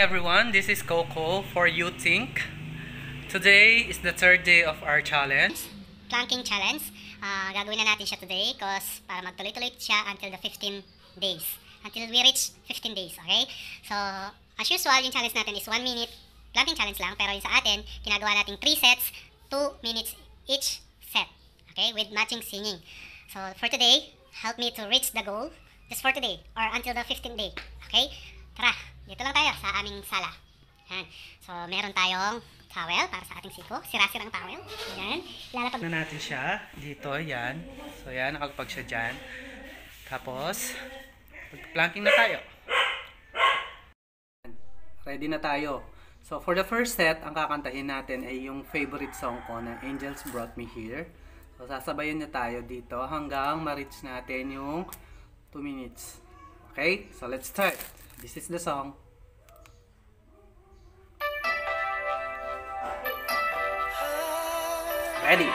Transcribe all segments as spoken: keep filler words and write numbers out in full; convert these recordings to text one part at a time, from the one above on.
everyone, this is Coco for You Think. Today is the third day of our challenge. Planking challenge. Uh, gagawin na natin siya today because para magtuloy-tuloy siya until the fifteen days. Until we reach fifteen days, okay? So, as usual, yung challenge natin is one minute planking challenge lang. Pero yung sa atin, ginagawa natin three sets, two minutes each set. Okay? With matching singing. So, for today, help me to reach the goal just for today or until the fifteenth day. Okay? Tara, dito lang tayo sa aming sala. Yan. So, meron tayong towel para sa ating siko. Sira-sirang towel. Yan. Ilalapag na natin siya dito. Yan. So, yan. Nakalapag siya dyan. Tapos, planking na tayo. Ready na tayo. So, for the first set, ang kakantahin natin ay yung favorite song ko na Angels Brought Me Here. So, sasabayan niya tayo dito hanggang ma-reach natin yung two minutes. Okay? So, let's start. This is the song. Ready?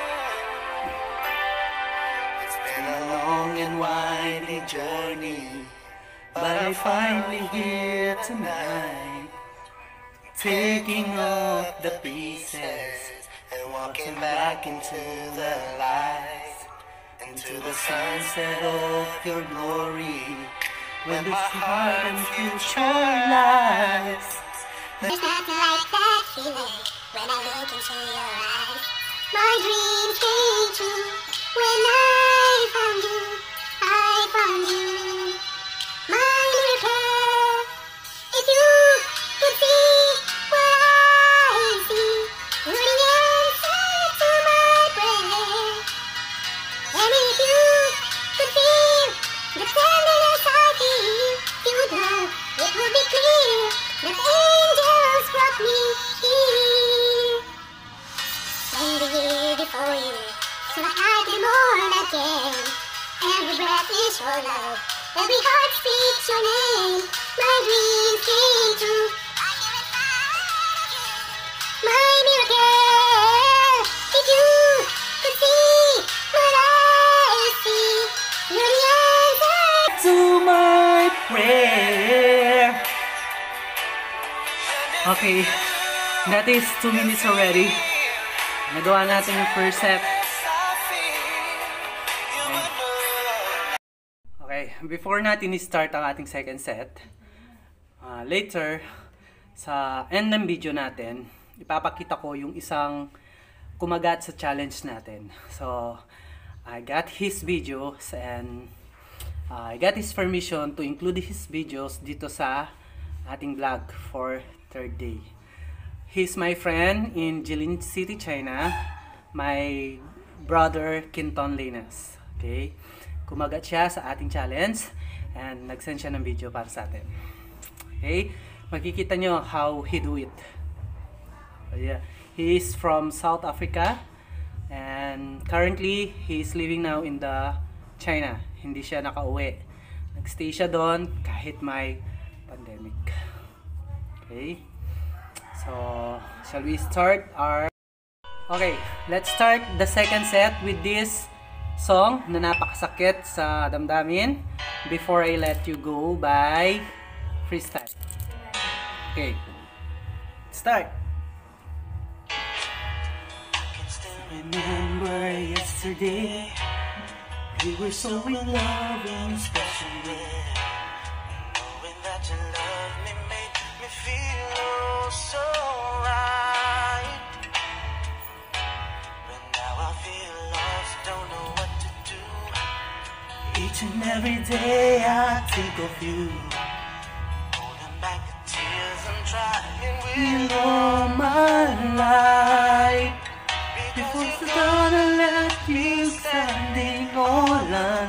It's been a long and winding journey, but I finally here tonight, taking off the pieces and walking back into the light, into the sunset of your glory. When this heart and future lies. There's nothing like that feeling when I look into your eyes. My dreams came true when I found you. I found you. My miracle. If you could see what I see, you're the answer to my prayer. And if you could feel the tenderness I feel, you would know it would be clear that angels brought me here. And the year before you, so that I could be born again. Every breath is your love, every heart speaks your name. My dreams came true, I hear it again. My miracle, if you could see what I see, you're the answer To my prayer. Okay, that is two minutes already. Nagawa natin yung first set. Okay, before natin i-start ang ating second set, uh, later, sa end ng video natin, ipapakita ko yung isang kumagat sa challenge natin. So, I got his videos and uh, I got his permission to include his videos dito sa ating vlog for third day. He's my friend in Jilin City, China. My brother, Quinton Laynes. Okay? Kumagat siya sa ating challenge and nag-send siya ng video para sa atin. Okay? Makikita nyo how he do it. Yeah. He is from South Africa and currently he is living now in the China. Hindi siya nakauwi. Nagstay siya doon kahit may pandemic. Okay? So, shall we start our... Okay, let's start the second set with this song na napakasakit sa damdamin Before I Let You Go by Freestyle. Okay, start. Remember yesterday, we were so in love in a special way. Knowing that you love me made me feel oh so right. But now I feel lost, don't know what to do. Each and every day I think of you, holding back the tears I'm trying with all my life. Before I'm gonna let you standing all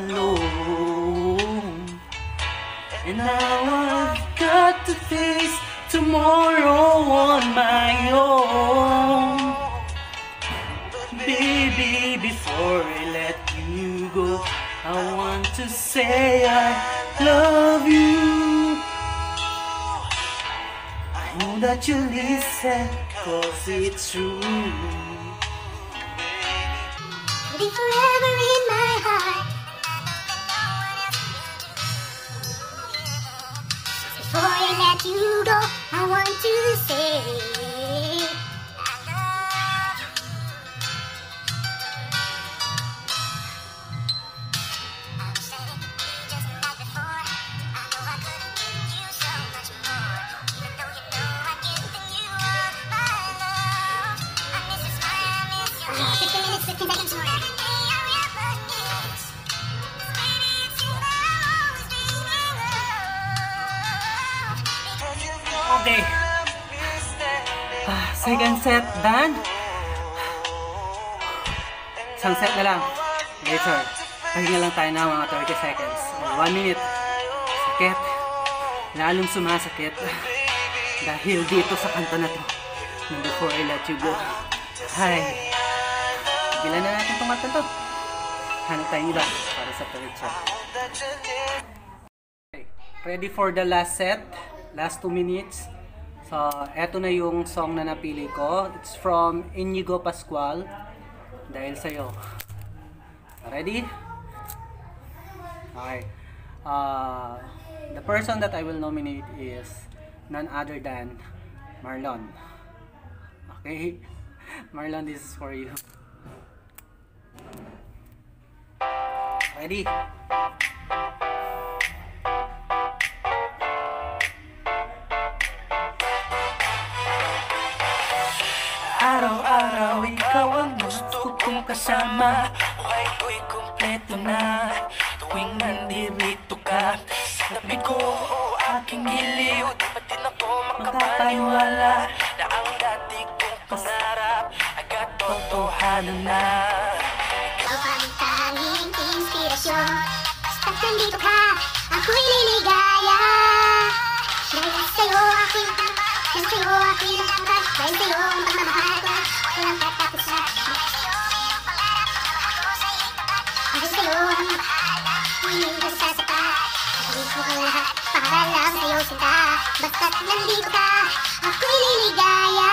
alone. And now I've got to face tomorrow on my own. But baby, before I let you go, I want to say I love you. I know that you listen, cause it's true. be forever in my heart. Before I let you go, I want to say I love you. I wish that it could be just like before. I know I could have given you so much more. Even though you know I've given you all my love. I miss your smile, I miss your uh, fifteen minutes, fifteen seconds more. Every day I reminisce. Baby, it's you that I'm always dreaming of. Because you know Okay. love is standing Ah, second set done. Isang set na lang. Later, pahinga lang tayo ng mga thirty seconds. Or one minute. Sakit. Lalong sumasakit. Dahil dito sa kanta na to. And before I let you go. Hi. Gilan na natin itong kanta to. Hanap tayong iba para sa third set. that you did. Okay. Ready for the last set. Last two minutes. So, eto na yung song na napili ko. It's from Inigo Pascual. Dahil sa'yo. Ready? Okay. Uh, the person that I will nominate is none other than Marlon. Okay? Marlon, this is for you. Ready? Araw-araw ikaw ang gusto kong kasama. Buhay ko'y kumpleto na tuwing nandirito ka. Sa tabi ko o aking giliw, di pa din ako makapaniwala na ang dati kong pangarap ay katotohanan na. Ikaw ang tanging inspirasyon. Basta't nandito ka, ako'y liligaya. Dahil sa'yo ako'y dahil sa'yo ako'y nagtangkad. Dahil sa'yo ang pagmamahal ko walang katapusan. Dahil sa'yo ang hindi ka sasapat. Gagawin ko ang lahat para lang sa'yo sinta. Basta't nandito ka, ako'y liligaya.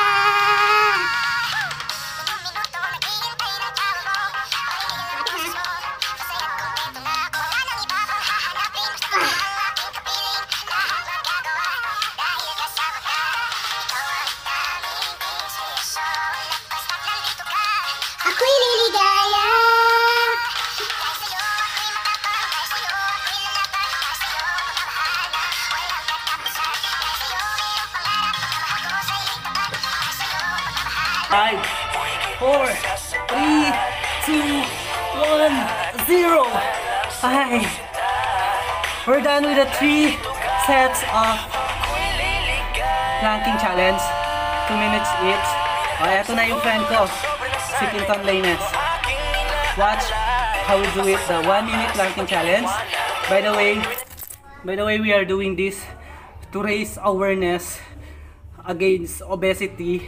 Minuto naghihintay ng tao mo. Makinig na masaya ko dito na. Wala nang iba pang hahanapin. Basta ang aking kapiling. Lahat magagawa dahil kasama ka. Ikaw ang daming inspirasyon. Basta't nandito ka, ako'y liligaya. Dahil sa'yo ako'y matapang. Dahil sa'yo ako'y lalaban. Dahil sa'yo pagmamahala walang katapusan. Dahil sa'yo mayroong pangarap. Pagmamahal ko sa'yo'y tapat. Dahil sa'yo pagmamahal. Five, four, three, two, one, zero. Hi. We're done with the three sets of planking challenge. Two minutes each. O, eto na yung friend ko, si Quinton Laynes. Watch how we do it, the one minute planking challenge. By the way, by the way, we are doing this to raise awareness against obesity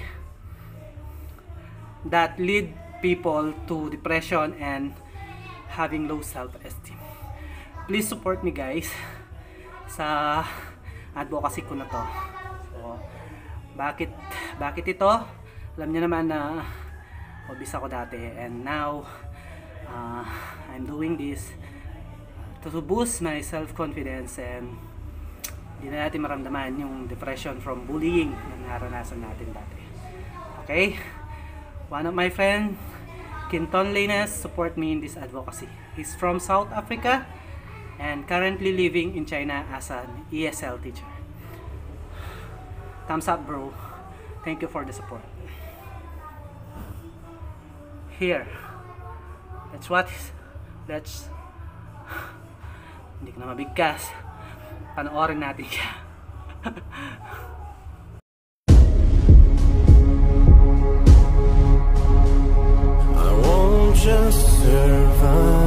that lead people to depression and having low self-esteem. Please support me guys sa advocacy ko na to. So, bakit bakit ito? Alam niyo naman na obese ako dati, and now uh, I'm doing this to boost my self-confidence and hindi na natin maramdaman yung depression from bullying na naranasan natin dati. Okay? One of my friends, Quinton Laynes, support me in this advocacy. He's from South Africa and currently living in China as an E S L teacher. Thumbs up, bro. Thank you for the support. Here. That's what Let's hindi ko na mabigkas. Panoorin natin siya. I won't just survive.